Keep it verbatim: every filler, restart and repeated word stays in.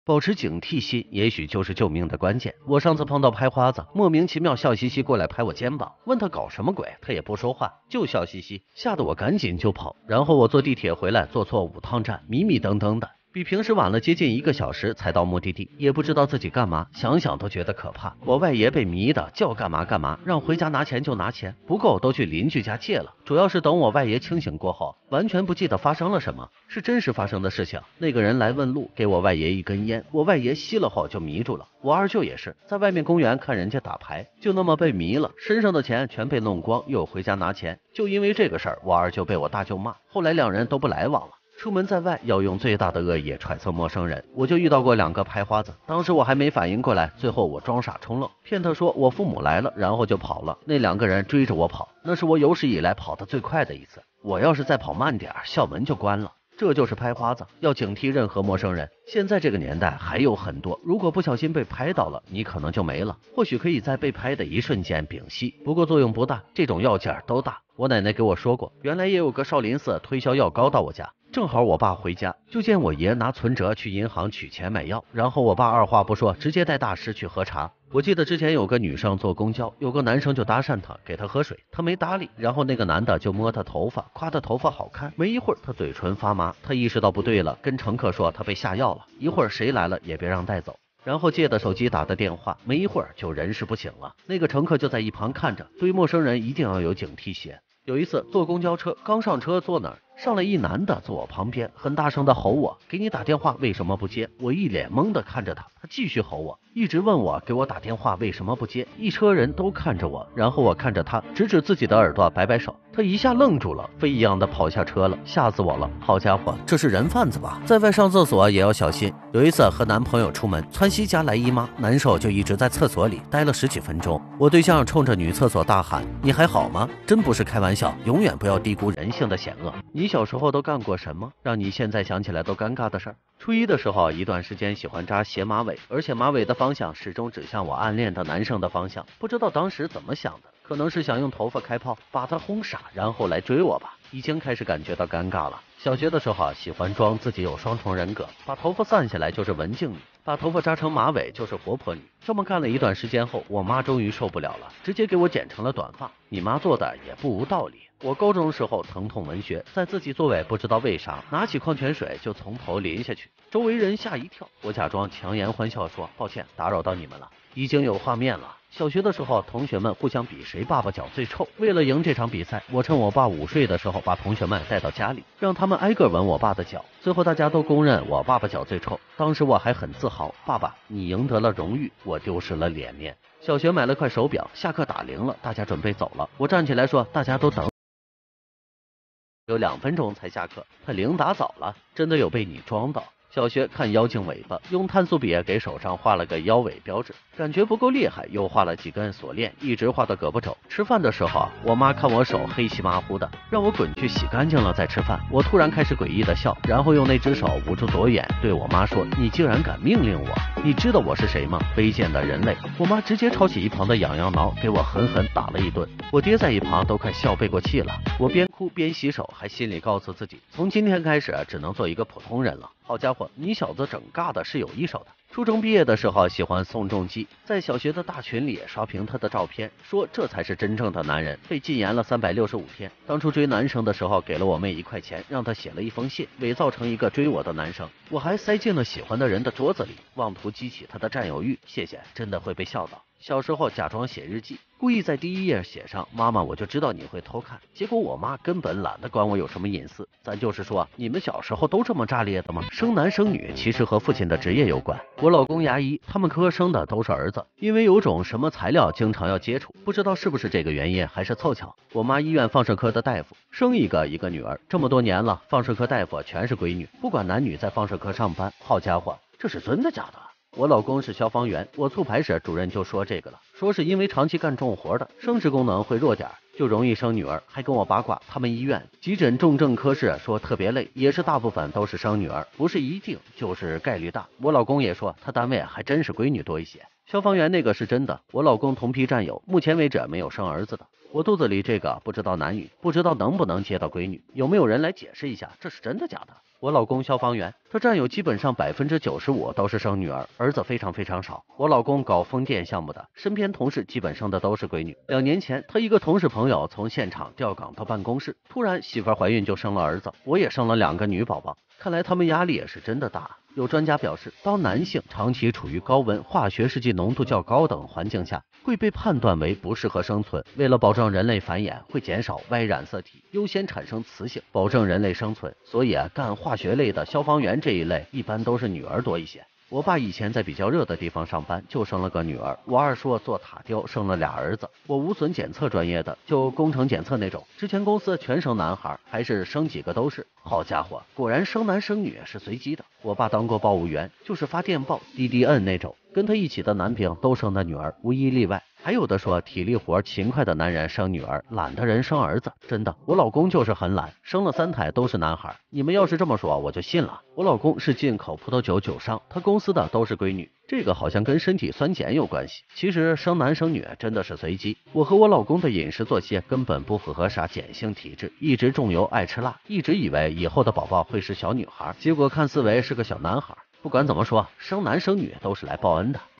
保持警惕心，也许就是救命的关键。我上次碰到拍花子，莫名其妙笑嘻嘻过来拍我肩膀，问他搞什么鬼，他也不说话，就笑嘻嘻，吓得我赶紧就跑。然后我坐地铁回来，坐错五趟站，迷迷瞪瞪的，比平时晚了接近一个小时才到目的地，也不知道自己干嘛，想想都觉得可怕。我外爷被迷的叫干嘛干嘛，让回家拿钱就拿钱，不够都去邻居家借了。主要是等我外爷清醒过后，完全不记得发生了什么，是真实发生的事情。那个人来问路，给我外爷一根烟，我外爷吸了后就迷住了。我二舅也是在外面公园看人家打牌，就那么被迷了，身上的钱全被弄光，又回家拿钱。就因为这个事儿，我二舅被我大舅骂，后来两人都不来往了。出门在外要用最大的恶意揣测陌生人，我就遇到过两个拍花子，当时我还没反应过来，最后我装傻充愣，骗他说我父母来了，然后就跑了。那两个人追着我跑，那是我有史以来跑得最快的一次，我要是再跑慢点，校门就关了。这就是拍花子，要警惕任何陌生人。现在这个年代还有很多，如果不小心被拍到了，你可能就没了。或许可以在被拍的一瞬间屏息，不过作用不大，这种药劲儿都大。我奶奶给我说过，原来也有个少林寺推销药膏到我家，正好我爸回家，就见我爷拿存折去银行取钱买药，然后我爸二话不说，直接带大师去喝茶。我记得之前有个女生坐公交，有个男生就搭讪她，给她喝水，她没搭理，然后那个男的就摸她头发，夸她头发好看。没一会儿，她嘴唇发麻，她意识到不对了，跟乘客说她被下药了，一会儿谁来了也别让带走。然后借的手机打的电话，没一会儿就人事不省了。那个乘客就在一旁看着，对陌生人一定要有警惕些。有一次坐公交车，刚上车坐哪儿，上来一男的坐我旁边，很大声的吼我，给你打电话为什么不接？我一脸懵的看着他，他继续吼我，一直问我给我打电话为什么不接。一车人都看着我，然后我看着他，指指自己的耳朵，摆摆手。他一下愣住了，飞一样的跑下车了，吓死我了！好家伙，这是人贩子吧？在外上厕所也要小心。有一次和男朋友出门，川西家来姨妈，难受就一直在厕所里待了十几分钟。我对象冲着女厕所大喊：“你还好吗？”真不是开玩笑，永远不要低估人性的险恶。你小时候都干过什么，让你现在想起来都尴尬的事儿？初一的时候，一段时间喜欢扎斜马尾，而且马尾的方向始终指向我暗恋的男生的方向，不知道当时怎么想的。可能是想用头发开炮，把他轰傻，然后来追我吧。已经开始感觉到尴尬了。小学的时候啊，喜欢装自己有双重人格，把头发散下来就是文静女，把头发扎成马尾就是活泼女。这么干了一段时间后，我妈终于受不了了，直接给我剪成了短发。你妈做的也不无道理。我高中时候疼痛文学，在自己座位不知道为啥拿起矿泉水就从头淋下去，周围人吓一跳。我假装强颜欢笑说抱歉，打扰到你们了。已经有画面了。小学的时候，同学们互相比谁爸爸脚最臭。为了赢这场比赛，我趁我爸午睡的时候，把同学们带到家里，让他们挨个闻我爸的脚。最后大家都公认我爸爸脚最臭。当时我还很自豪，爸爸，你赢得了荣誉，我丢失了脸面。小学买了块手表，下课打铃了，大家准备走了。我站起来说，大家都等。有两分钟才下课，他铃打早了，真的有被你装到。小学看妖精尾巴，用碳素笔给手上画了个腰尾标志，感觉不够厉害，又画了几根锁链，一直画到胳膊肘。吃饭的时候，我妈看我手黑漆麻糊的，让我滚去洗干净了再吃饭。我突然开始诡异的笑，然后用那只手捂住左眼，对我妈说：“你竟然敢命令我？你知道我是谁吗？卑贱的人类！”我妈直接抄起一旁的痒痒挠，给我狠狠打了一顿。我爹在一旁都快笑背过气了。我边哭边洗手，还心里告诉自己，从今天开始只能做一个普通人了。好家伙，你小子整尬的是有一手的。初中毕业的时候喜欢宋仲基，在小学的大群里刷屏他的照片，说这才是真正的男人，被禁言了三百六十五天。当初追男生的时候给了我妹一块钱，让他写了一封信，伪造成一个追我的男生，我还塞进了喜欢的人的桌子里，妄图激起他的占有欲。谢谢，真的会被笑到。小时候假装写日记，故意在第一页写上妈妈我就知道你会偷看，结果我妈根本懒得管我有什么隐私。咱就是说，你们小时候都这么炸裂的吗？生男生女其实和父亲的职业有关。我老公牙医，他们科生的都是儿子，因为有种什么材料经常要接触，不知道是不是这个原因还是凑巧。我妈医院放射科的大夫，生一个一个女儿，这么多年了，放射科大夫全是闺女，不管男女在放射科上班。好家伙，这是真的假的？我老公是消防员，我促排时主任就说这个了，说是因为长期干重活的，生殖功能会弱点，就容易生女儿。还跟我八卦他们医院急诊重症科室说特别累，也是大部分都是生女儿，不是一定就是概率大。我老公也说他单位还真是闺女多一些。 消防员那个是真的，我老公同批战友，目前为止没有生儿子的。我肚子里这个不知道男女，不知道能不能接到闺女，有没有人来解释一下，这是真的假的？我老公消防员，他战友基本上百分之九十五都是生女儿，儿子非常非常少。我老公搞风电项目的，身边同事基本生的都是闺女。两年前，他一个同事朋友从现场调岗到办公室，突然媳妇怀孕就生了儿子，我也生了两个女宝宝。看来他们压力也是真的大。有专家表示，当男性长期处于高温、化学试剂浓度较高等环境下，会被判断为不适合生存。为了保证人类繁衍，会减少 Y 染色体，优先产生雌性，保证人类生存。所以啊，干化学类的消防员这一类，一般都是女儿多一些。我爸以前在比较热的地方上班，就生了个女儿。我二叔做塔雕，生了俩儿子。我无损检测专业的，就工程检测那种。之前公司全生男孩，还是生几个都是。好家伙，果然生男生女是随机的。我爸当过报务员，就是发电报、滴滴摁那种。跟他一起的男兵都生的女儿，无一例外。还有的说体力活勤快的男人生女儿，懒的人生儿子。真的，我老公就是很懒，生了三胎都是男孩。你们要是这么说，我就信了。我老公是进口葡萄酒酒商，他公司的都是闺女。这个好像跟身体酸碱有关系。其实生男生女真的是随机。我和我老公的饮食作息根本不符合啥碱性体质，一直重油爱吃辣，一直以为以后的宝宝会是小女孩，结果看思维是个小男孩。不管怎么说，生男生女都是来报恩的。